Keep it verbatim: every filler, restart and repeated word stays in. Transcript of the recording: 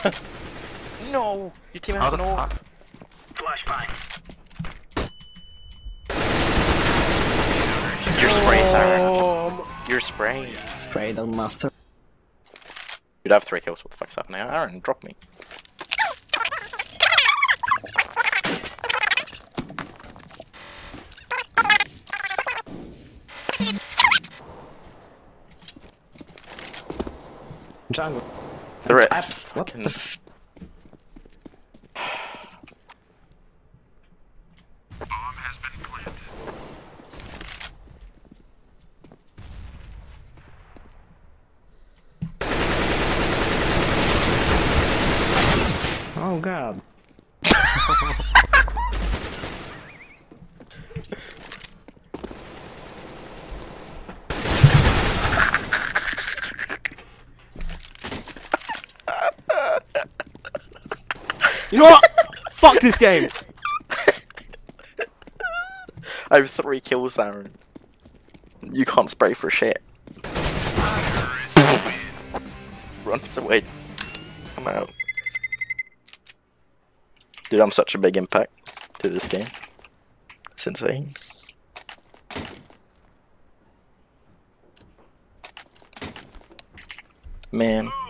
No! Your team How has the an orb. fuck? Flashbang. You're spray, Siren. Oh, You're spray. spray the master. You'd have three kills. What the fuck's happening? Aaron, drop me. Jungle. The rip. Apps. What the f Bomb has been planted. Oh god. You know what? Fuck this game! I have three kills, Aaron. You can't spray for shit. Runs away. I'm out. Dude, I'm such a big impact to this game. It's insane. Man.